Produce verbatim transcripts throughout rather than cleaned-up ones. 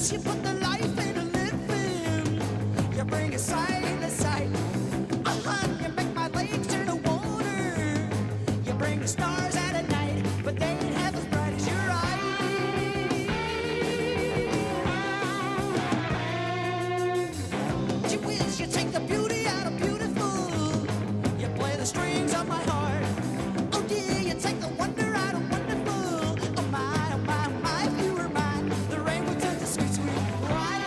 Yes, you put the life in a living. You bring a sight to sight. Uh-huh, you make my legs turn to water. You bring the stars out at night, but they ain't half as bright as your eyes. Gee whiz, you take the beauty out of beautiful. You play the strings on my heart. Oh dear, you take the wonder out of wonderful. Oh my, oh my, oh my, if you were mine, the rain would turn to sweet, sweet wine.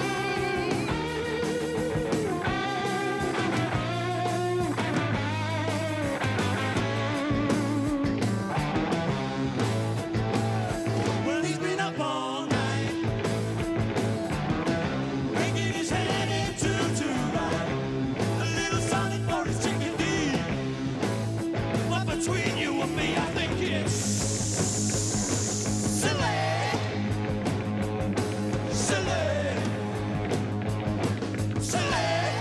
Well, he's been up all night, making his head into two right. A little sonnet for his chicken deed. But between you and me, I think it's silly, silly, silly.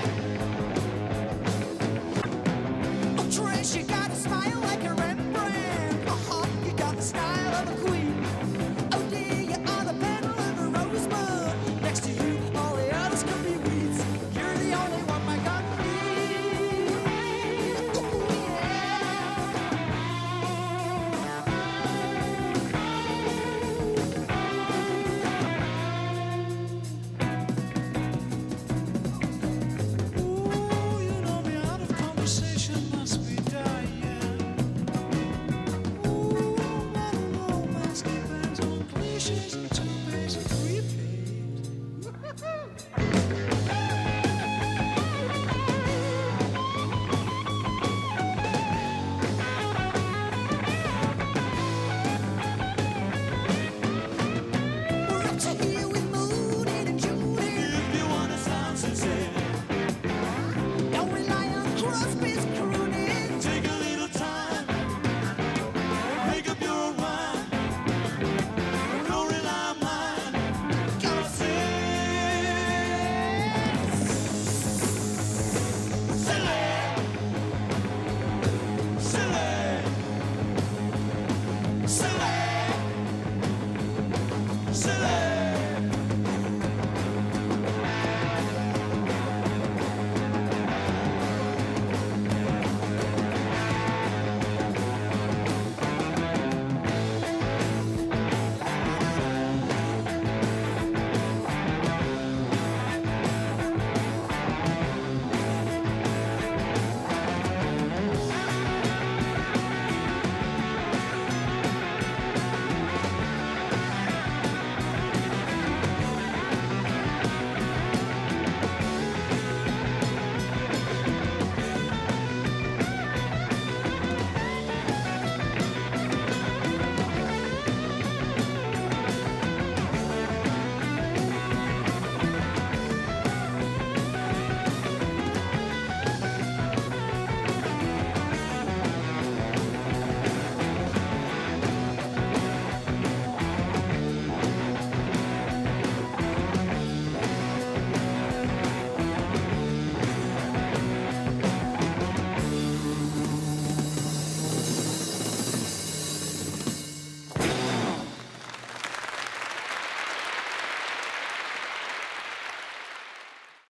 Oh, Trish, you got a smile like a Rembrandt. Uh-huh, you got the style of a queen. Oh dear, you are the petal of a rosebud. Next to you, all the others could be weeds. You're the only one my God needs. Ooh, Ooh, you know me out of conversation must be dying. Ooh, modern romance depends on cliches and two pages of repeat.